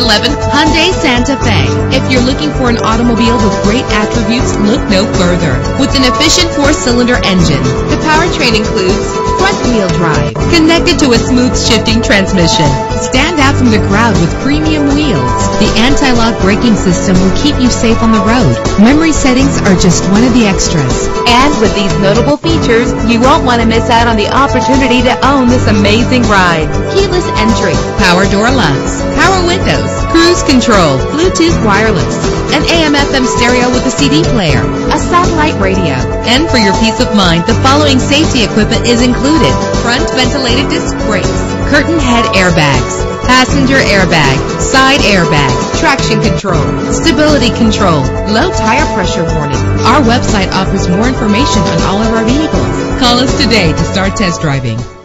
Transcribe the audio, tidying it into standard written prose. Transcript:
2011 Hyundai Santa Fe. If you're looking for an automobile with great attributes, look no further. With an efficient 4-cylinder engine, the powertrain includes front-wheel drive, connected to a smooth shifting transmission. Stand out from the crowd with premium wheels. The anti-lock braking system will keep you safe on the road. Memory settings are just one of the extras. And with these notable features, you won't want to miss out on the opportunity to own this amazing ride. Keyless entry, power door locks, power windows, cruise control, Bluetooth wireless, an AM/FM stereo with a CD player, a satellite radio. And for your peace of mind, the following safety equipment is included: front ventilated disc brakes, curtain head airbags, passenger airbag, side airbag, traction control, stability control, low tire pressure warning. Our website offers more information on all of our vehicles. Call us today to start test driving.